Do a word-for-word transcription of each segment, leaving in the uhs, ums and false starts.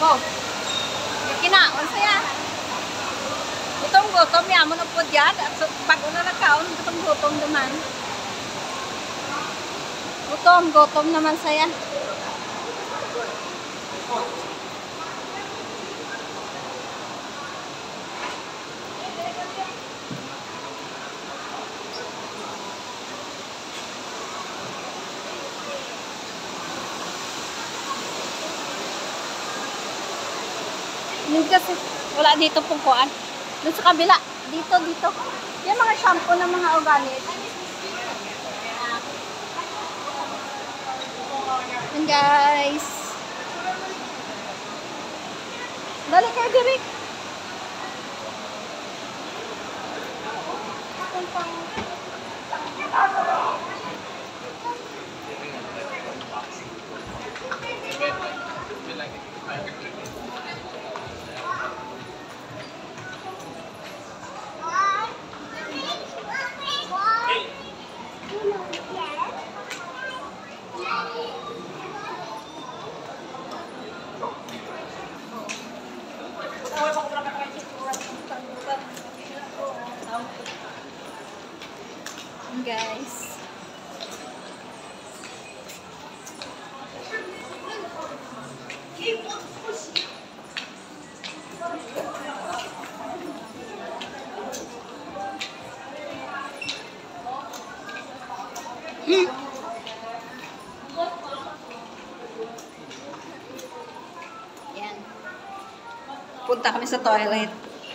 Wow. Kinaon siya. Gutom-gutom yan mo na po dyan. At pag una nagkaon, gutom-gutom naman. Gutom-gutom naman siya. Yun kasi, wala dito pong kuan. Doon sa kabila. Dito, dito. Yan mga shampoo ng mga organic. Yan guys. Dali kayo, Derek. Guys. Hmm. Yan. Punta kami sa toilet.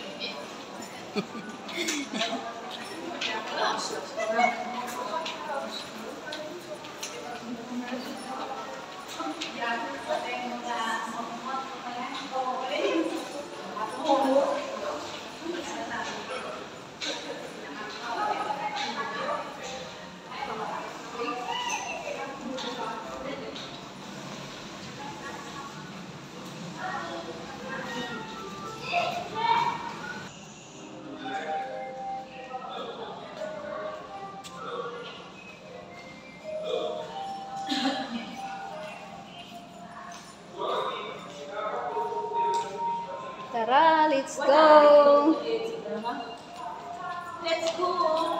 Tara, let's go! Let's go!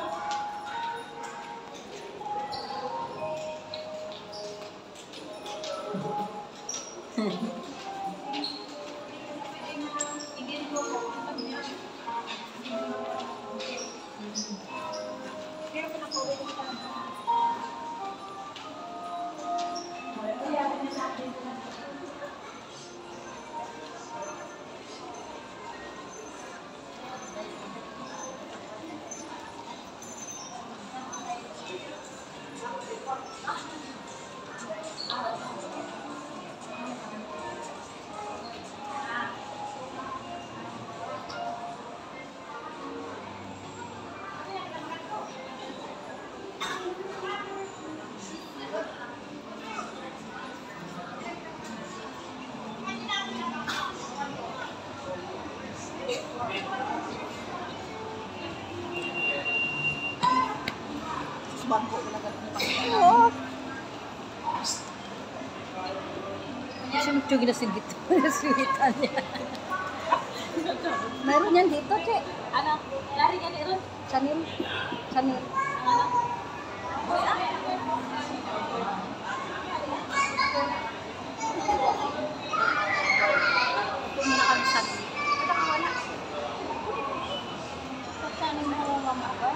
Bangko ko na ganun. Oo. Kasi magtsugi na sigit. Nasuhitan niya. Mayroon yan dito, Che. Ano? Lari yan rin? Chanil. Chanil. Ano? Ito muna kami sa Chanil. Sa Chanil mo mga ba?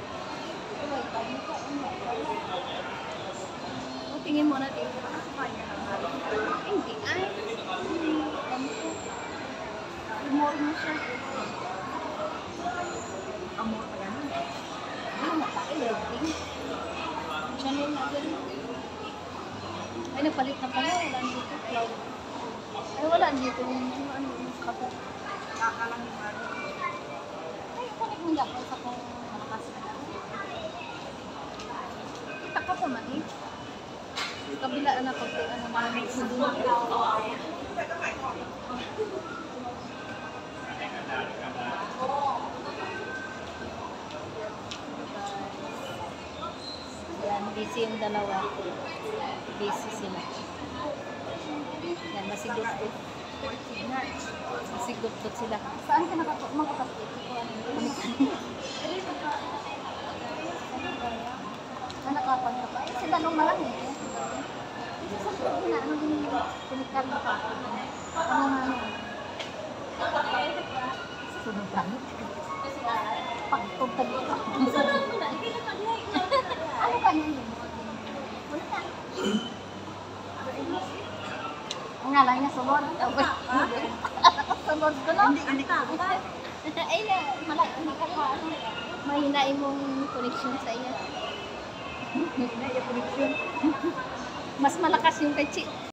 O, tingin mo na dito. Hindi ay. Amor mo siya. Amor pa yan. Ano matake, loading. Chanel na din. Ay, nagpalit na pala. Wala dito. Cloud. Ay, wala dito. Ano, ano, kapag. Nakalang yung ano. Ay, kulit mo yan. Sa kong malakas na. Taka pa man eh. Kabilaan na pag ano namin sa dulo. Yan, busy yung dalawa. Busy sila. Yan, masigot ko. Sigutot sila. Saan ka nakapag makapag-ikot ko? Nanakapan ka pa? Eh, sila nung malang eh. Sa pwede na, ano din yung kunikal ka? Ano nga ano? Sunod kami. Pagtog ka dito. Ano ka niya yun? Wala ka. Ang nga lang niya sunod. Sunod ko lang. Ay na, malaki hindi ka pa. Mahinain mong connection sa iya. Hindi, yung connection. Mas malakas yung kay Chi.